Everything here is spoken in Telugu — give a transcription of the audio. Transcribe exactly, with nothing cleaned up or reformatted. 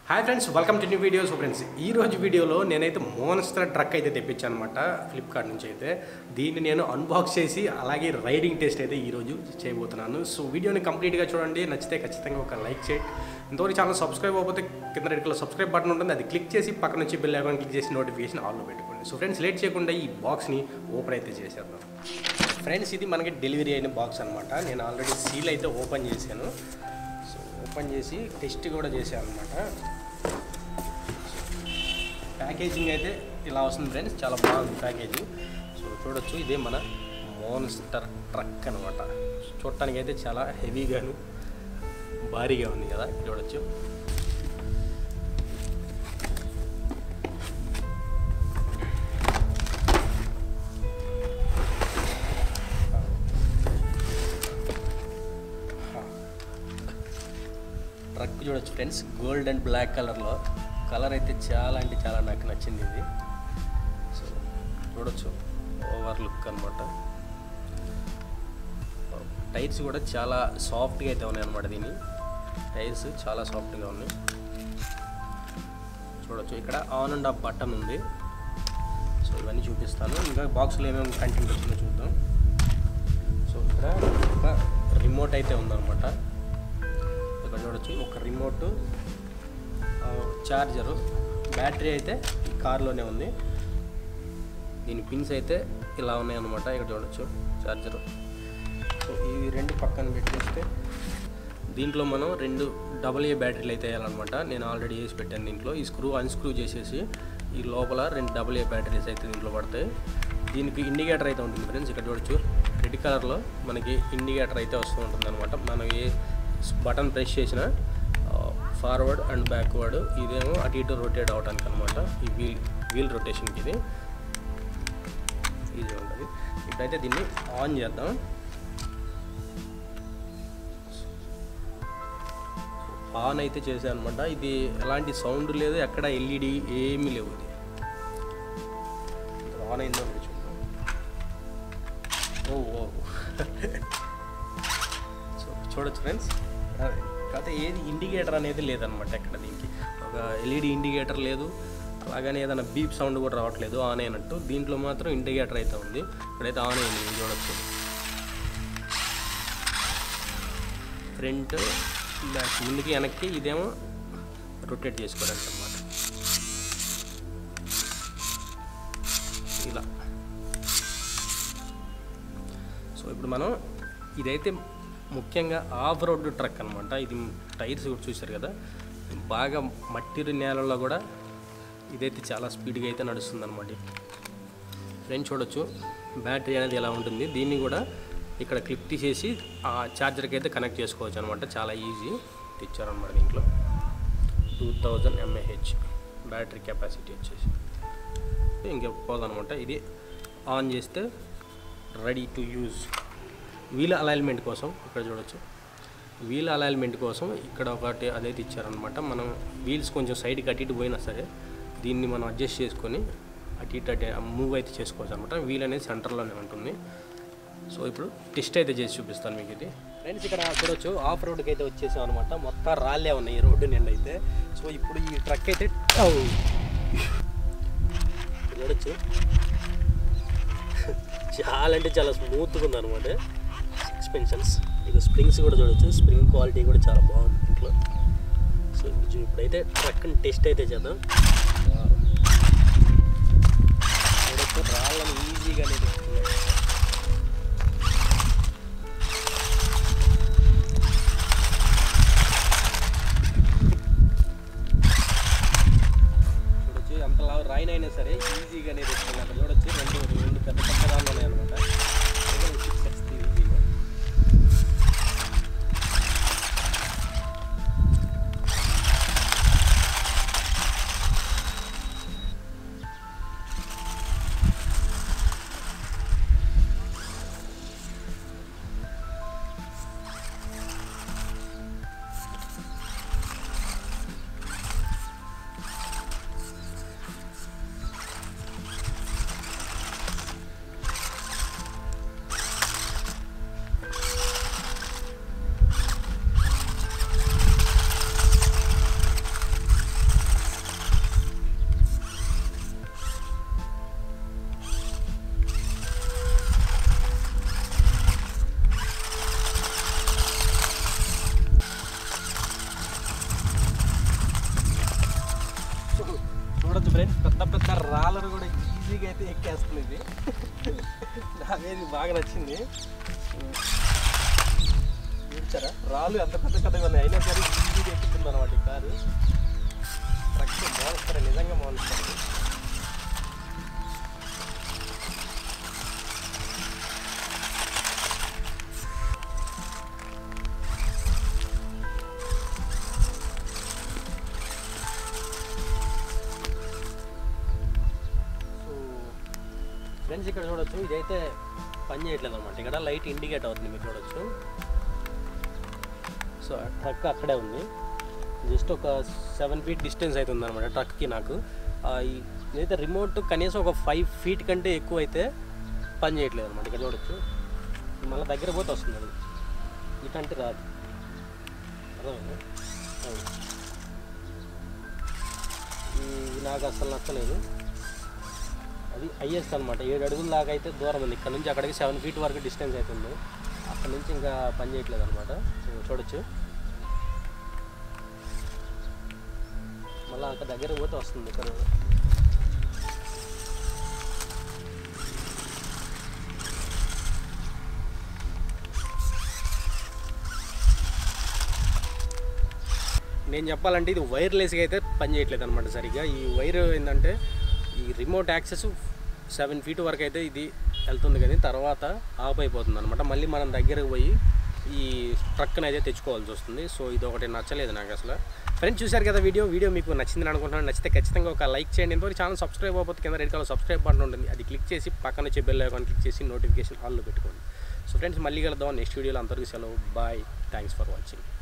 Hi friends, welcome to new videos. Friends, ఈ రోజు వీడియోలో నేనైతే మోన్స్టర్ ట్రక్ అయితే తెప్పించాను అనమాట ఫ్లిప్కార్ట్ నుంచి. అయితే దీన్ని నేను అన్బాక్స్ చేసి అలాగే రైడింగ్ టెస్ట్ అయితే ఈరోజు చేయబోతున్నాను. సో వీడియోని కంప్లీట్గా చూడండి, నచ్చితే ఖచ్చితంగా ఒక లైక్ చేయండి. ఇంతవరకు ఛానల్ సబ్స్క్రైబ్ అవ్వకపోతే కింద రెడ్ కలర్ సబ్స్క్రైబ్ బటన్ ఉంటుంది, అది క్లిక్ చేసి పక్క నుంచి బెల్ ఐకాన్ క్లిక్ చేసి నోటిఫికేషన్ ఆన్లో పెట్టుకోండి. సో ఫ్రెండ్స్, లేట్ చేయకుండా ఈ బాక్స్ని ఓపెన్ అయితే చేసేద్దాం. ఫ్రెండ్స్, ఇది మనకి డెలివరీ అయిన బాక్స్ అనమాట. నేను ఆల్రెడీ సీల్ అయితే ఓపెన్ చేశాను. సో ఓపెన్ చేసి టెస్ట్ కూడా చేశాను అనమాట. ప్యాకేజింగ్ అయితే ఇలా వస్తుంది ఫ్రెండ్స్, చాలా బాగుంది ప్యాకేజింగ్. సో చూడొచ్చు, ఇదే మన మోన్స్టర్ ట్రక్ అనమాట. చూడటానికి అయితే చాలా హెవీగాను భారీగా ఉంది కదా, చూడొచ్చు. ట్రక్ చూడొచ్చు ఫ్రెండ్స్, గోల్డ్ అండ్ బ్లాక్ కలర్లో. కలర్ అయితే చాలా అంటే చాలా నాకు నచ్చింది ఇది. సో చూడొచ్చు, ఓవర్ లుక్ అనమాట. టైర్స్ కూడా చాలా సాఫ్ట్గా అయితే ఉన్నాయి అనమాట. దీని టైర్స్ చాలా సాఫ్ట్గా ఉన్నాయి. చూడొచ్చు, ఇక్కడ ఆన్ అండ్ ఆఫ్ బటన్ ఉంది. సో ఇవన్నీ చూపిస్తాను. ఇంకా బాక్స్లో ఏమేమి కంటెంట్ వచ్చిందో చూద్దాం. సో ఇక్కడ ఒక రిమోట్ అయితే ఉందన్నమాట. ఇక్కడ చూడొచ్చు, ఒక రిమోట్, చార్జరు, బ్యాటరీ అయితే ఈ కార్లోనే ఉంది. దీని పిన్స్ అయితే ఇలా ఉన్నాయి అన్నమాట. ఇక్కడ చూడొచ్చు చార్జరు. సో ఇవి రెండు పక్కన పెట్టేస్తే దీంట్లో మనం రెండు డబల్ ఏ బ్యాటరీలు అయితే వేయాలన్నమాట. నేను ఆల్రెడీ వేసి పెట్టాను దీంట్లో. ఈ స్క్రూ అన్స్క్రూ చేసేసి ఈ లోపల రెండు డబల్ ఏ బ్యాటరీస్ అయితే దీంట్లో పడతాయి. దీనికి ఇండికేటర్ అయితే ఉంటుంది ఫ్రెండ్స్. ఇక్కడ చూడొచ్చు, రెడ్ కలర్లో మనకి ఇండికేటర్ అయితే వస్తూ ఉంటుంది అనమాట. మనం ఏ బటన్ ప్రెస్ చేసినా ఫార్వర్డ్ అండ్ బ్యాక్వర్డ్, ఇదేమో అటు ఇటు రొటేట్ అవడానికి అనమాట. ఈ వీల్ వీల్ రొటేషన్కి ఇది ఈజీ ఉంటుంది. ఇప్పుడైతే దీన్ని ఆన్ చేద్దాం. ఆన్ అయితే చేసాను అనమాట. ఇది ఎలాంటి సౌండ్ లేదు, ఎక్కడ ఎల్ఈడి ఏమీ లేవు. ఇది ఆన్ అయిందో చూద్దాం. ఓ ఓ సో చూడొచ్చు ఫ్రెండ్స్, కాకపోతే ఏది ఇండికేటర్ అనేది లేదనమాట. ఎక్కడ దీనికి ఒక ఎల్ఈడి ఇండికేటర్ లేదు, అలాగనే ఏదైనా బీప్ సౌండ్ కూడా రావట్లేదు ఆన్ అయినట్టు. దీంట్లో మాత్రం ఇండికేటర్ అయితే ఉంది. ఇప్పుడైతే ఆన్ అయింది, చూడొచ్చు. ఫ్రంట్ బ్యాక్, ముందుకి వెనక్కి, ఇదేమో రొటేట్ చేసుకోవడానికి అనమాట. ఇలా. సో ఇప్పుడు మనం ఇదైతే ముఖ్యంగా ఆఫ్ రోడ్ ట్రక్ అనమాట. ఇది టైర్స్ కూడా చూశారు కదా, బాగా మట్టి నేలల్లో కూడా ఇదైతే చాలా స్పీడ్గా అయితే నడుస్తుంది అనమాట. ఫ్రెండ్స్ చూడొచ్చు, బ్యాటరీ అనేది ఎలా ఉంటుంది. దీన్ని కూడా ఇక్కడ క్లిప్ తీసేసి ఆ ఛార్జర్కి అయితే కనెక్ట్ చేసుకోవచ్చు అనమాట. చాలా ఈజీ తెచ్చారనమాట. దీంట్లో two thousand mAh battery capacity వచ్చేసి ఇంకా పోదనమాట. ఇది ఆన్ చేస్తే ready to use. Wheel alignment కోసం ఇక్కడ చూడొచ్చు, వీల్ అలైన్మెంట్ కోసం ఇక్కడ ఒకటి అదైతే ఇచ్చారనమాట. మనం వీల్స్ కొంచెం సైడ్కి అటు ఇటు పోయినా సరే దీన్ని మనం అడ్జస్ట్ చేసుకొని అటు ఇటు అటు మూవ్ అయితే చేసుకోవచ్చు అనమాట. వీల్ అనేది సెంటర్లోనే ఉంటుంది. సో ఇప్పుడు టెస్ట్ అయితే చేసి చూపిస్తాను మీకు ఇది. ఫ్రెండ్స్, ఇక్కడ చూడొచ్చు, ఆఫ్ రోడ్కి అయితే వచ్చేసాం అనమాట. మొత్తం రాళ్ళే ఉన్నాయి ఈ రోడ్డు నిండా అయితే. సో ఇప్పుడు ఈ ట్రక్ అయితే చూడొచ్చు, చాలా అంటే చాలా స్మూత్గా ఉందన్నమాట. సస్పెన్షన్స్, ఇక స్ప్రింగ్స్ కూడా చూడొచ్చు, స్ప్రింగ్ క్వాలిటీ కూడా చాలా బాగుంది ఇంట్లో. సో ఇప్పుడైతే ట్రక్ని టెస్ట్ అయితే చేద్దాం. చూడొచ్చు, రాళ్ళని ఈజీగానే తెచ్చుకున్నాం. చూడొచ్చు, ఎంతలా రాయినైనా సరే ఈజీగానే తెచ్చుకున్నాం. అక్కడ చూడొచ్చు, రెండు రెండు పెద్ద పెద్ద రాళ్ళు ఉన్నాయి అనమాట. చూడొచ్చు ఫ్రెండ్స్, పెద్ద పెద్ద రాళ్ళను కూడా ఈజీగా అయితే ఎక్కేస్తుంది ఇది. నాకేది బాగా నచ్చింది. చూసారా రాళ్ళు ఎంత పెద్ద పెద్దగా ఉన్నాయి, అయినా సరే ఈజీగా ఎక్కుతుంది అనమాట ఈ కారు. ట్రక్ మోలుస్తారు, నిజంగా మోలుస్తారు. ఫ్రెండ్స్ ఇక్కడ చూడొచ్చు, ఇదైతే పని చేయట్లేదు అనమాట. ఇక్కడ లైట్ ఇండికేట్ అవుతుంది, మీరు చూడొచ్చు. సో ట్రక్ అక్కడే ఉంది, జస్ట్ ఒక సెవెన్ ఫీట్ డిస్టెన్స్ అయితే ఉందన్నమాట ట్రక్కి నాకు. ఇదైతే రిమోట్ కనీసం ఒక ఫైవ్ ఫీట్ కంటే ఎక్కువ అయితే పని చేయట్లేదు అనమాట. ఇక్కడ చూడొచ్చు, మళ్ళీ దగ్గర పోతే వస్తుంది అది, ఇటంటే రాదు. అర్థమైంది, ఇది నాకు అసలు నచ్చలేదు. అది హైయెస్ట్ అనమాట, ఏడు అడుగుల దాకా అయితే దూరం ఉంది. ఇక్కడ నుంచి అక్కడికి సెవెన్ ఫీట్ వరకు డిస్టెన్స్ అవుతుంది. అక్కడ నుంచి ఇంకా పని చేయట్లేదు అనమాట. చూడొచ్చు, మళ్ళీ అక్కడ దగ్గర పోతే వస్తుంది. ఇక్కడ నేను చెప్పాలంటే ఇది వైర్లెస్గా అయితే పని చేయట్లేదు అనమాట సరిగ్గా. ఈ వైర్ ఏంటంటే ఈ రిమోట్ యాక్సెస్ సెవెన్ ఫీట్ వరకు అయితే ఇది వెళ్తుంది, కానీ తర్వాత ఆఫ్ అయిపోతుంది అనమాట. మళ్ళీ మనం దగ్గరకు పోయి ఈ ట్రక్ని అయితే తెచ్చుకోవాల్సి వస్తుంది. సో ఇది ఒకటి నచ్చలేదు నాకు అసలు. ఫ్రెండ్స్ చూశారు కదా వీడియో వీడియో మీకు నచ్చిందని అనుకుంటున్నాను. నచ్చితే ఖచ్చితంగా ఒక లైక్ చేయండి. ఇంతవరకు ఛానల్ సబ్స్క్రైబ్ అవ్వకపోతే కింద రెడ్ కలర్ సబ్స్క్రైబ్ బటన్ ఉంటుంది, అది క్లిక్ చేసి పక్కన వచ్చే బెల్ ఐకాన్ క్లిక్ చేసి నోటిఫికేషన్ ఆల్లో పెట్టుకోండి. సో ఫ్రెండ్స్ మళ్ళీ కలుద్దాం నెక్స్ట్ వీడియోలో. అంతవరకు సెలవు, బాయ్, థ్యాంక్స్ ఫర్ వాచింగ్.